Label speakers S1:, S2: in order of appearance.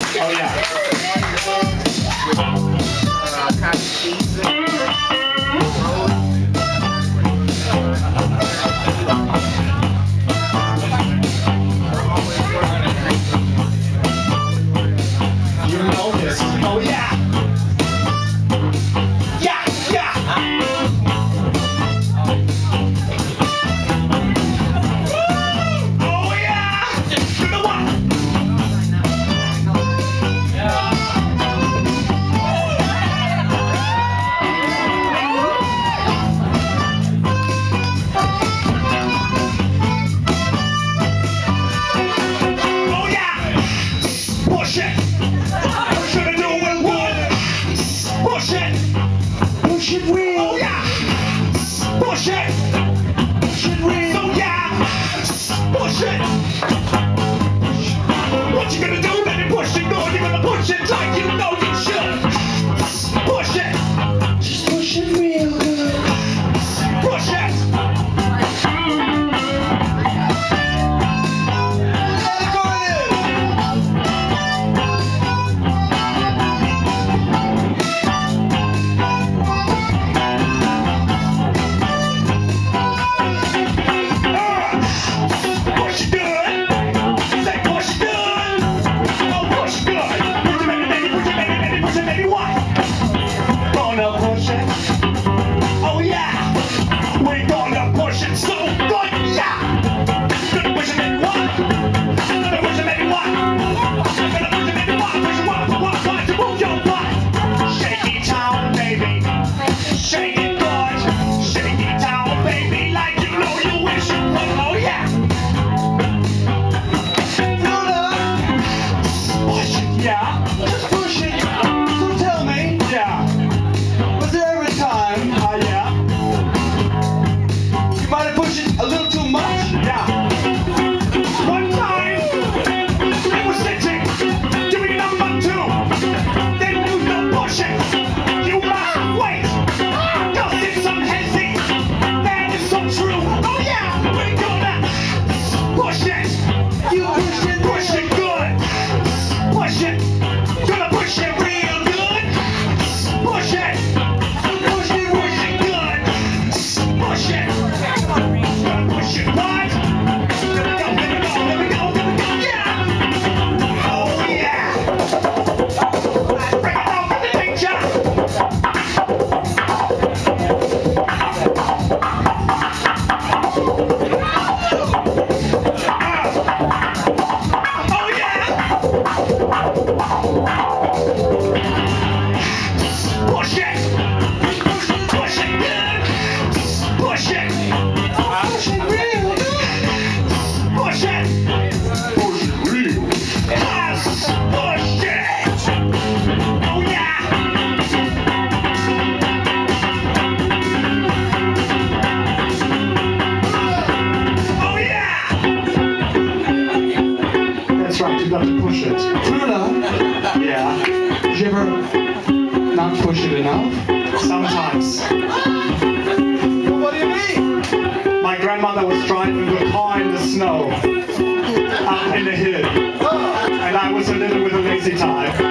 S1: Oh yeah. You know this. Oh yeah. Yeah, yeah. Oh yeah. You know what? Push it real. Oh yeah. Push it. Push it real. Oh yeah. Push it. What you gonna do? Let it push it. No, you're gonna push it like you know you should. Push it. Just push it real good. Push it. Oh yeah, we're gonna push it so good, yeah. Gonna push it maybe one, gonna push it maybe one, gonna push it maybe one, push it one, to move your butt. Shake it down, baby, shake it good, shake it down, baby, like you know you wish you would. Oh yeah. Push it, yeah, just push it. So tell me, yeah. Was there ever a time, yeah, you might have pushed it a little too much? Yeah. One time, it was sitting, doing number 2. Then you don't push it. You must wait. Cause it's unhealthy. That is so true. Oh yeah, we're gonna push it. You push it good. Push it. Gonna push it real good. Push it. Push it good. Push it. Gonna push it right. Let me go, yeah. Oh yeah. Bring it down for the picture. Oh yeah. Push it. Push it good. Push it. Push it real good. Push it. Push it real. Yes. Push it. Oh yeah. Oh yeah. That's right. You got to push it.
S2: Trula,
S1: Yeah.
S2: did you ever not push it enough?
S1: Sometimes.
S2: What do you mean?
S1: My grandmother was driving the car in the snow out in the hill, and I was a little with a lazy time.